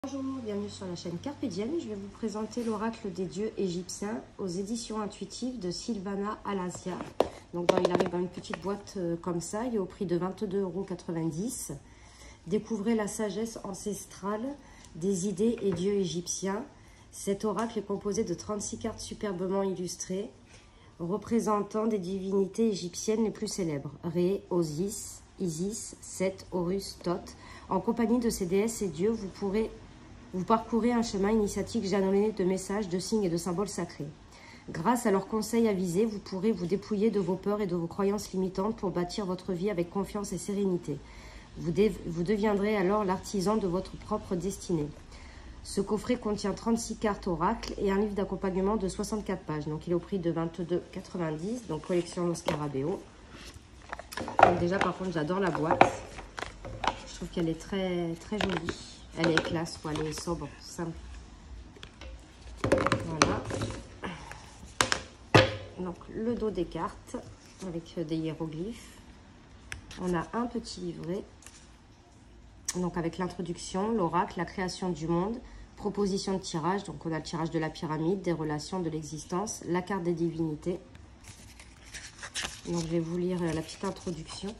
Bonjour, bienvenue sur la chaîne Carpe Diem. Je vais vous présenter l'oracle des dieux égyptiens aux éditions intuitives de Sylvana Alasia. Donc il arrive dans une petite boîte comme ça, il est au prix de 22,90 €. Découvrez la sagesse ancestrale des idées et dieux égyptiens. Cet oracle est composé de 36 cartes superbement illustrées, représentant des divinités égyptiennes les plus célèbres. Ré, Osis, Isis, Seth, Horus, Thoth. En compagnie de ces déesses et dieux, vous parcourez un chemin initiatique jalonné de messages, de signes et de symboles sacrés. Grâce à leurs conseils avisés, vous pourrez vous dépouiller de vos peurs et de vos croyances limitantes pour bâtir votre vie avec confiance et sérénité. Vous deviendrez alors l'artisan de votre propre destinée. Ce coffret contient 36 cartes oracles et un livre d'accompagnement de 64 pages. Donc il est au prix de 22,90 €, donc collection Lo Scarabeo. Donc déjà par contre j'adore la boîte. Je trouve qu'elle est très jolie. Elle est classe, quoi. Elle est sobre, simple. Voilà. Donc, le dos des cartes avec des hiéroglyphes. On a un petit livret. Donc, avec l'introduction, l'oracle, la création du monde, proposition de tirage. Donc, on a le tirage de la pyramide, des relations, de l'existence, la carte des divinités. Donc, je vais vous lire la petite introduction.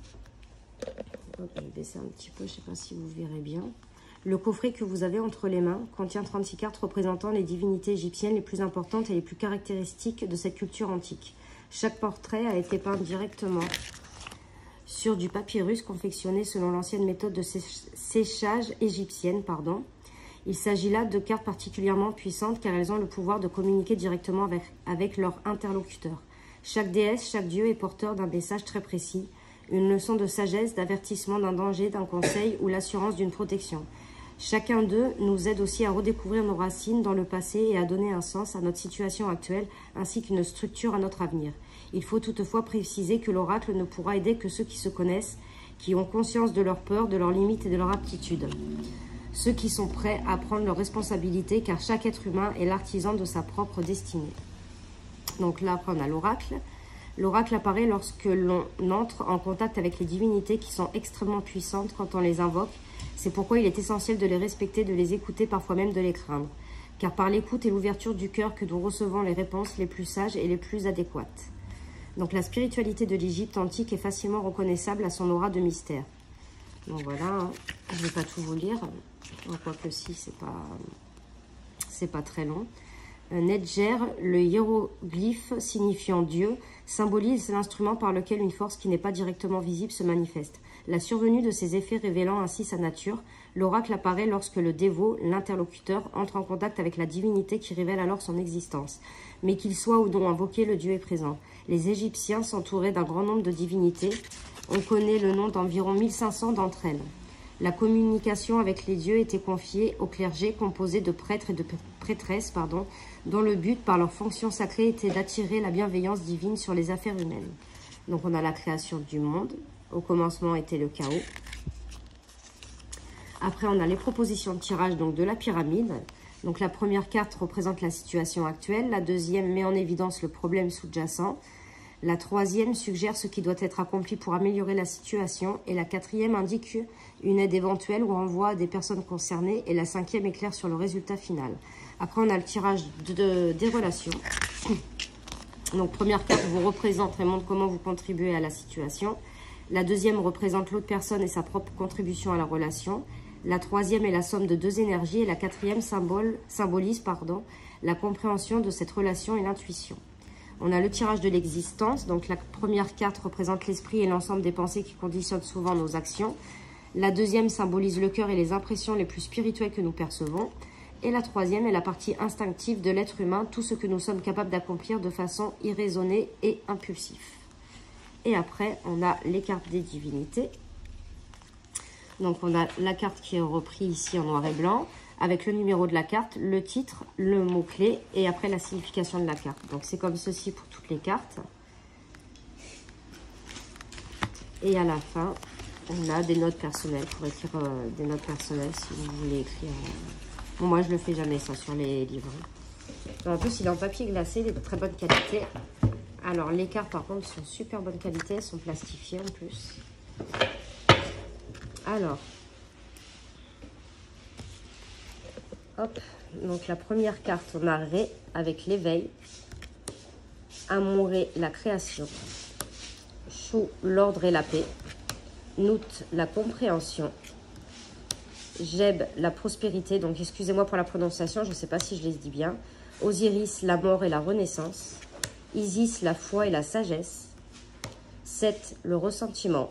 Je vais baisser un petit peu, je ne sais pas si vous verrez bien. Le coffret que vous avez entre les mains contient 36 cartes représentant les divinités égyptiennes les plus importantes et les plus caractéristiques de cette culture antique. Chaque portrait a été peint directement sur du papyrus confectionné selon l'ancienne méthode de séchage égyptienne. Il s'agit là de cartes particulièrement puissantes car elles ont le pouvoir de communiquer directement avec leur interlocuteur. Chaque déesse, chaque dieu est porteur d'un message très précis, une leçon de sagesse, d'avertissement d'un danger, d'un conseil ou l'assurance d'une protection. Chacun d'eux nous aide aussi à redécouvrir nos racines dans le passé et à donner un sens à notre situation actuelle ainsi qu'une structure à notre avenir. Il faut toutefois préciser que l'oracle ne pourra aider que ceux qui se connaissent, qui ont conscience de leurs peurs, de leurs limites et de leurs aptitudes. Ceux qui sont prêts à prendre leurs responsabilités car chaque être humain est l'artisan de sa propre destinée. Donc là, après, on a l'oracle. L'oracle apparaît lorsque l'on entre en contact avec les divinités qui sont extrêmement puissantes quand on les invoque. C'est pourquoi il est essentiel de les respecter, de les écouter, parfois même de les craindre. Car par l'écoute et l'ouverture du cœur que nous recevons les réponses les plus sages et les plus adéquates. Donc la spiritualité de l'Égypte antique est facilement reconnaissable à son aura de mystère. Donc voilà, hein. Je ne vais pas tout vous lire. Quoique si, c'est pas très long. Nedjer, le hiéroglyphe signifiant Dieu, symbolise l'instrument par lequel une force qui n'est pas directement visible se manifeste. La survenue de ces effets révélant ainsi sa nature, l'oracle apparaît lorsque le dévot, l'interlocuteur, entre en contact avec la divinité qui révèle alors son existence. Mais qu'il soit ou non invoqué, le Dieu est présent. Les Égyptiens s'entouraient d'un grand nombre de divinités. On connaît le nom d'environ 1500 d'entre elles. La communication avec les dieux était confiée au clergé composé de prêtres et de prêtresses, dont le but, par leur fonction sacrée, était d'attirer la bienveillance divine sur les affaires humaines. Donc on a la création du monde. Au commencement était le chaos. Après, on a les propositions de tirage donc, de la pyramide. Donc la première carte représente la situation actuelle. La deuxième met en évidence le problème sous-jacent. La troisième suggère ce qui doit être accompli pour améliorer la situation. Et la quatrième indique une aide éventuelle ou renvoie à des personnes concernées. Et la cinquième éclaire sur le résultat final. Après, on a le tirage des relations. Donc, première carte vous représente et montre comment vous contribuez à la situation. La deuxième représente l'autre personne et sa propre contribution à la relation. La troisième est la somme de deux énergies. Et la quatrième symbolise la compréhension de cette relation et l'intuition. On a le tirage de l'existence. Donc, la première carte représente l'esprit et l'ensemble des pensées qui conditionnent souvent nos actions. La deuxième symbolise le cœur et les impressions les plus spirituelles que nous percevons. Et la troisième est la partie instinctive de l'être humain, tout ce que nous sommes capables d'accomplir de façon irraisonnée et impulsive. Et après, on a les cartes des divinités. Donc, on a la carte qui est reprise ici en noir et blanc, avec le numéro de la carte, le titre, le mot-clé, et après la signification de la carte. Donc, c'est comme ceci pour toutes les cartes. Et à la fin, on a des notes personnelles, pour écrire des notes personnelles si vous voulez écrire. Bon, moi, je le fais jamais, ça, sur les livres. En plus, il est en papier glacé, il est de très bonne qualité. Alors, les cartes, par contre, sont super bonne qualité. Elles sont plastifiées, en plus. Alors, Hop, donc la première carte, on a Ré avec l'éveil. Amouré, la création. Chou, l'ordre et la paix. Nout, la compréhension. Jeb, la prospérité. Donc excusez-moi pour la prononciation, je ne sais pas si je les dis bien. Osiris, la mort et la renaissance. Isis, la foi et la sagesse. Seth, le ressentiment.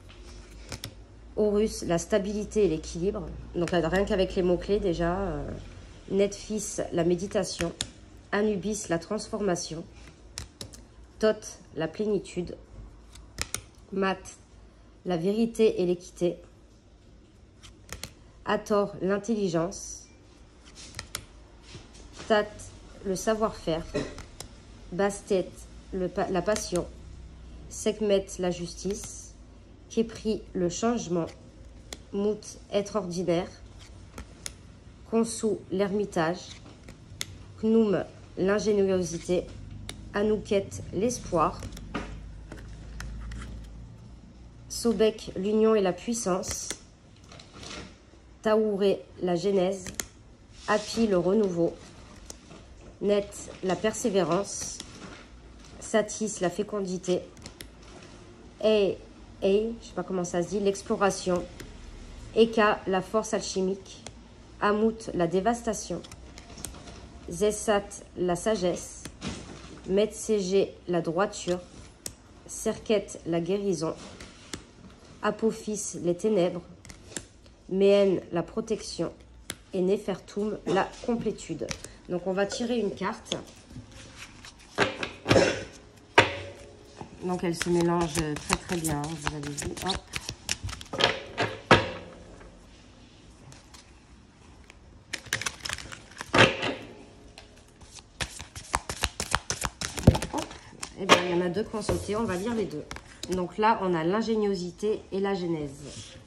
Horus, la stabilité et l'équilibre. Donc rien qu'avec les mots-clés déjà. Nephthys, la méditation. Anubis, la transformation. Thoth, la plénitude. Mat, la vérité et l'équité. Hathor, l'intelligence. Tat, le savoir-faire. Bastet, la passion. Sekhmet, la justice. Khepri, le changement. Mout, être ordinaire. Khonsu, l'ermitage. Khnum, l'ingéniosité. Anouket, l'espoir. Sobek, l'union et la puissance. Taouré, la genèse. Hapi, le renouveau. Net, la persévérance. Satis, la fécondité. Je ne sais pas comment ça se dit, l'exploration. Eka, la force alchimique. Amout, la dévastation. Zessat, la sagesse. Metsege, la droiture. Serket, la guérison. Apophis, les ténèbres. Méhen, la protection. Et Nefertum, la complétude. Donc on va tirer une carte. Donc elle se mélange très très bien, vous avez vu. Hop. Et bien il y en a deux qui ont sauté, on va lire les deux. Donc là on a l'ingéniosité et la genèse.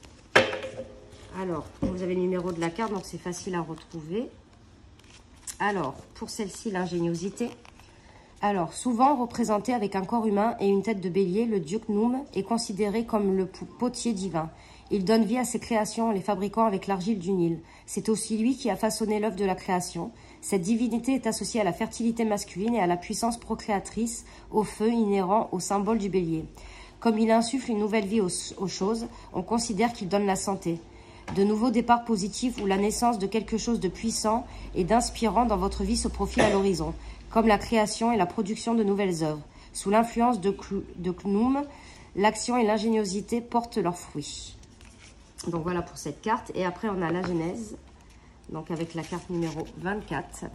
Alors, vous avez le numéro de la carte, donc c'est facile à retrouver. Alors, pour celle-ci, l'ingéniosité. Alors, souvent représenté avec un corps humain et une tête de bélier, le dieu Khnum est considéré comme le potier divin. Il donne vie à ses créations en les fabriquant avec l'argile du Nil. C'est aussi lui qui a façonné l'œuvre de la création. Cette divinité est associée à la fertilité masculine et à la puissance procréatrice, au feu inhérent au symbole du bélier. Comme il insuffle une nouvelle vie aux choses, on considère qu'il donne la santé. De nouveaux départs positifs ou la naissance de quelque chose de puissant et d'inspirant dans votre vie se profilent à l'horizon, comme la création et la production de nouvelles œuvres. Sous l'influence de Khnum, l'action et l'ingéniosité portent leurs fruits. Donc voilà pour cette carte. Et après, on a la Genèse, donc avec la carte numéro 24.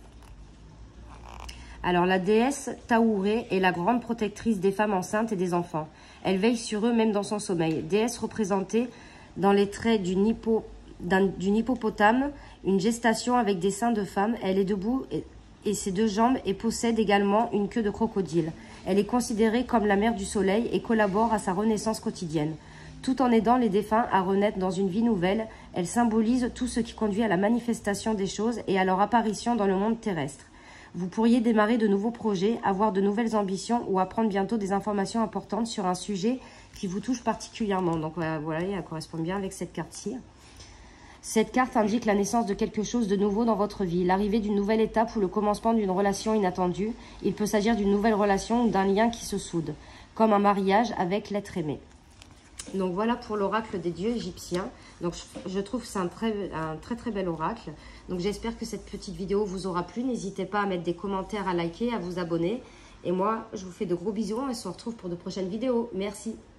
Alors, la déesse Taouré est la grande protectrice des femmes enceintes et des enfants. Elle veille sur eux même dans son sommeil. Déesse représentée dans les traits d'une hippopotame, une gestation avec des seins de femme. Elle est debout et ses deux jambes et possède également une queue de crocodile. Elle est considérée comme la mère du soleil et collabore à sa renaissance quotidienne. Tout en aidant les défunts à renaître dans une vie nouvelle, elle symbolise tout ce qui conduit à la manifestation des choses et à leur apparition dans le monde terrestre. Vous pourriez démarrer de nouveaux projets, avoir de nouvelles ambitions ou apprendre bientôt des informations importantes sur un sujet qui vous touche particulièrement. Donc voilà, elle correspond bien avec cette carte-ci. Cette carte indique la naissance de quelque chose de nouveau dans votre vie, l'arrivée d'une nouvelle étape ou le commencement d'une relation inattendue. Il peut s'agir d'une nouvelle relation ou d'un lien qui se soude, comme un mariage avec l'être aimé. Donc voilà pour l'oracle des dieux égyptiens. Donc je trouve que c'est un très bel oracle. Donc j'espère que cette petite vidéo vous aura plu. N'hésitez pas à mettre des commentaires, à liker, à vous abonner. Et moi, je vous fais de gros bisous et on se retrouve pour de prochaines vidéos. Merci.